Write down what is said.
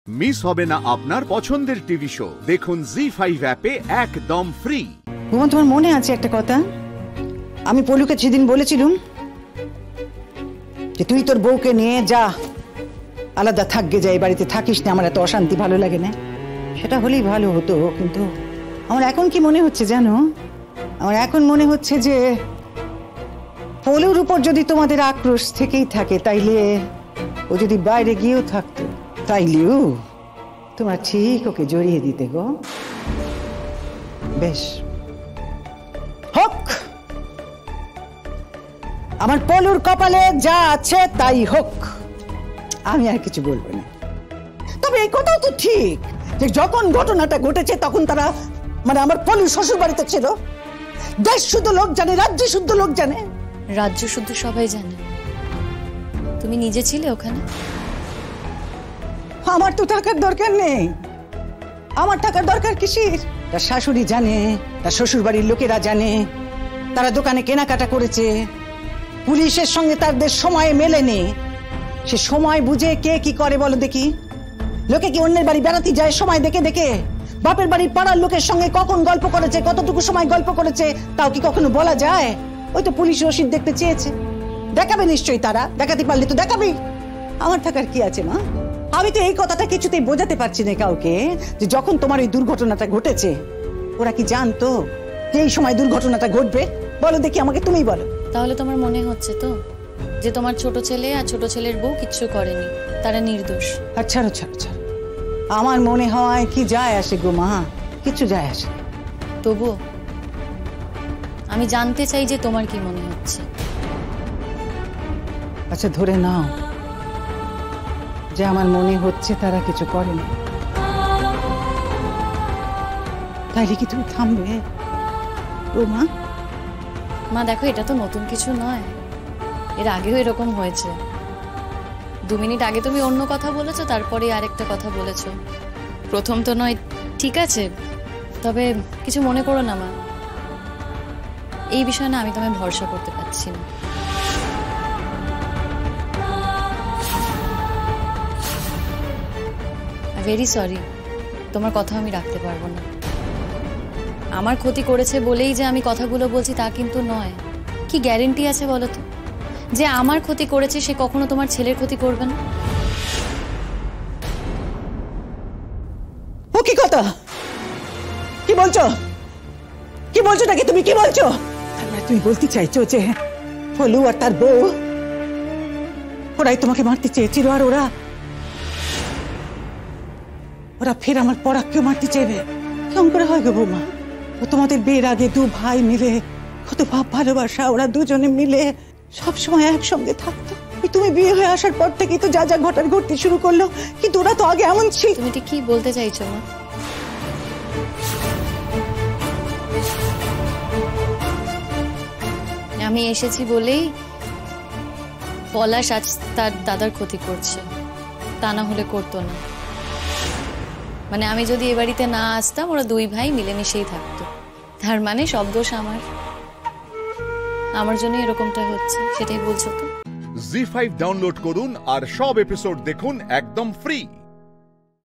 Miss হবে না আপনার পছন্দের টিভি শো। দেখুন জি5 অ্যাপে একদম ফ্রি। তোমার মনে আছে একটা কথা আমি পলুকে সেদিন বলেছিলাম যে তুই তোর বউকে নিয়ে যা, আলাদা থাকবে, যা, এই বাড়িতে থাকিস না, আমার এত অশান্তি ভালো লাগে না। সেটা হলেই ভালো হতো, কিন্তু আমার এখন কি মনে হচ্ছে জানো, আমার এখন মনে হচ্ছে যে পলুর উপর যদি তোমাদের আক্রোশ থেকেই থাকে, তাইলে ও যদি বাইরে গিয়েও থাকতো, তাইলেও তোমার ঠিক ওকে জড়িয়ে দিতে গো। বেশ হোক, আমার পলুর কপালে যা আছে তাই হোক, আমি আর কিছু বলবো না। তবে এই কথাও তো ঠিক যে যখন ঘটনাটা ঘটেছে তখন তারা মানে আমার পলুর শ্বশুর বাড়িতে ছিল। দেশ শুদ্ধ লোক জানে, রাজ্য শুদ্ধ লোক জানে। রাজ্য শুদ্ধ সবাই জানে, তুমি নিজে ছিলে ওখানে। আমার তো টাকার দরকার নেই, আমার টাকার দরকার কিসের? তার শাশুড়ি জানে, তার শ্বশুর বাড়ির লোকেরা জানে, তারা দোকানে কেনাকাটা করেছে, পুলিশের সঙ্গে তাদের সময় মেলেনি। সে সময় বুঝে কে কি করে বলো দেখি? লোকে কি অন্যের বাড়ি বেড়াতে যায় সময় দেখে দেখে? বাপের বাড়ির পাড়ার লোকের সঙ্গে কখন গল্প করেছে, কতটুকু সময় গল্প করেছে, তাও কি কখনো বলা যায়? ওই তো পুলিশ রসিদ দেখতে চেয়েছে, দেখাবে নিশ্চয়ই, তারা দেখাতে পারলে তো দেখাবে। আমার থাকার কি আছে মা? আমি তো এই কথাটা কিছুতেই বোঝাতে পারছি না কাউকে, যে যখন তোমার এই দুর্ঘটনাটা ঘটেছে ওরা কি জানতো যে এই সময় দুর্ঘটনাটা ঘটবে? বলো দেখি আমাকে, তুমিই বলো। তাহলে তোমার মনে হচ্ছে তো যে তোমার ছোট ছেলে আর ছোট ছেলের বউ কিচ্ছু করেনি, তারা নির্দোষ? আর ছাড়ো ছাড়ো ছাড়ো, আমার মনে হয় কি যায় আসে গো মা, কিছু যায় আসে। তবুও আমি জানতে চাই যে তোমার কি মনে হচ্ছে। আচ্ছা ধরে নাও যে আমার মনে হচ্ছে তারা কিছু করেনি, তাইলে কি তুমি থামবে ও মা? মা দেখো, এটা তো নতুন কিছু নয়, এর আগেও এরকম হয়েছে। 2 মিনিট আগে তুমি অন্য কথা বলেছো, তারপরে আরেকটা কথা বলেছো। প্রথম তো নয়, ঠিক আছে, তবে কিছু মনে করো না মা, এই বিষয়ে না আমি তোমায় ভরসা করতে পারছি না। ভেরি সরি, তোমার কথা আমি রাখতে পারবো না। আমার ক্ষতি করেছে বলেই যে আমি কথাগুলো বলছি তা কিন্তু নয়। কি গ্যারেন্টি আছে বলো তো যে আমার ক্ষতি করেছে সে কখনো তোমার ছেলের ক্ষতি করবে না? ও কি কথা, কি বলছো? কি বলছো নাকি তুমি, কি বলছো? তুমি বলতে চাইছো যে পলু আর তার বউ ওরাই তোমাকে মারতে চেয়েছিল, আর ওরা ফের আমার পরাগকে মারতে চাইবে? কেমন করে হয় গো বৌমা? ও তোমাদের বিয়ের আগে 2 ভাই মিলে কত ভাব ভালোবাসা, ওরা দুজনে মিলে সবসময় একসঙ্গে থাকতো। তুমি বিয়ে হয়ে আসার পর থেকেই তো যা যা ঘটার ঘটতে শুরু করলো, কিন্তু ওরা তো আগে এমন ছিল। তুমি কি বলতে চাইছো মা? আমি এসেছি বলেই পলাশ আজ তার দাদার ক্ষতি করছে, তা না হলে করতো না। মানে আমি যদি এ বাড়িতে না আসতাম ওরা 2 ভাই মিলেমিশেই থাকতো, তার মানে সব দোষ আমার জন্য এরকমটা হচ্ছে, সেটাই বলছো তো? জি5 ডাউনলোড করুন আর সব এপিসোড দেখুন একদম ফ্রি।